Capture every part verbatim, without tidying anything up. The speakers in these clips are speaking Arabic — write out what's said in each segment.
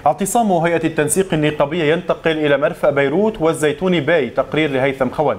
اعتصام هيئة التنسيق النقابية ينتقل إلى مرفأ بيروت والزيتوني باي. تقرير لهيثم خوند.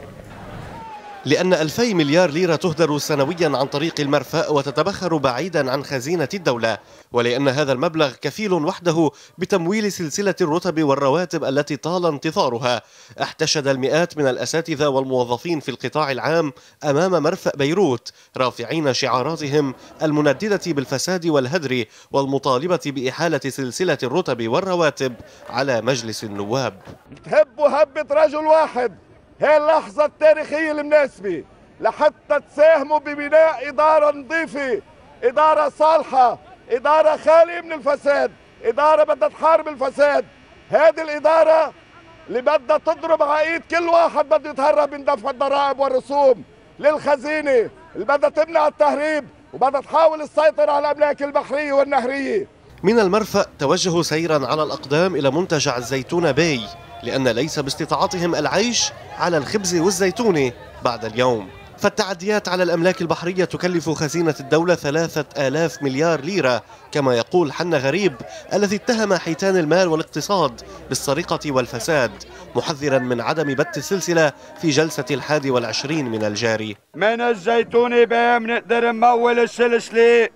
لأن ألفي مليار ليرة تهدر سنويا عن طريق المرفأ وتتبخر بعيدا عن خزينة الدولة، ولأن هذا المبلغ كفيل وحده بتمويل سلسلة الرتب والرواتب التي طال انتظارها، احتشد المئات من الأساتذة والموظفين في القطاع العام أمام مرفأ بيروت رافعين شعاراتهم المنددة بالفساد والهدر والمطالبة بإحالة سلسلة الرتب والرواتب على مجلس النواب. تهبوا هبة رجل واحد، هي اللحظة التاريخية المناسبة لحتى تساهموا ببناء إدارة نظيفة، إدارة صالحة، إدارة خالية من الفساد، إدارة بدها تحارب الفساد. هذه الإدارة اللي بدها تضرب عقيد كل واحد بده يتهرب من دفع الضرائب والرسوم للخزينة، اللي بدها تمنع التهريب وبدها تحاول السيطرة على الأملاك البحرية والنهرية. من المرفأ توجهوا سيرا على الأقدام إلى منتجع الزيتون باي، لأن ليس باستطاعتهم العيش على الخبز والزيتون بعد اليوم. فالتعديات على الأملاك البحرية تكلف خزينة الدولة ثلاثة آلاف مليار ليرة، كما يقول حنا غريب الذي اتهم حيتان المال والاقتصاد بالسرقة والفساد، محذرا من عدم بت السلسلة في جلسة الحادي والعشرين من الجاري. من الزيتون باي بنقدر نمول السلسلة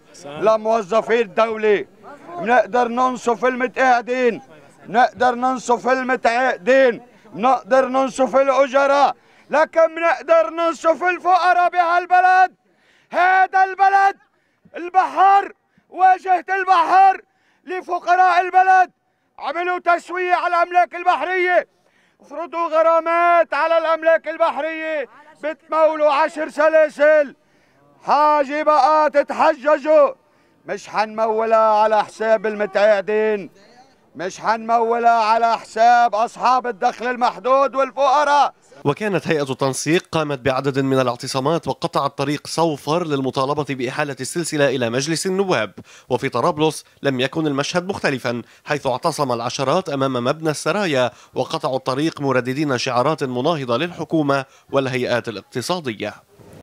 لموظفي الدولة، بنقدر ننصف المتقاعدين، نقدر ننصف المتعاقدين، نقدر ننصف الأجراء، لكن نقدر ننصف الفقراء بهالبلد. هذا البلد البحر، واجهة البحر لفقراء البلد. عملوا تسوية على الأملاك البحرية، افرضوا غرامات على الأملاك البحرية، بتمولوا عشر سلاسل. حاجة بقى تتحججوا، مش حنمولها على حساب المتعاقدين، مش حنمولها على حساب أصحاب الدخل المحدود والفقراء. وكانت هيئة التنسيق قامت بعدد من الاعتصامات وقطعت طريق صوفر للمطالبة بإحالة السلسلة إلى مجلس النواب. وفي طرابلس لم يكن المشهد مختلفا، حيث اعتصم العشرات أمام مبنى السرايا وقطعوا الطريق مرددين شعارات مناهضة للحكومة والهيئات الاقتصادية.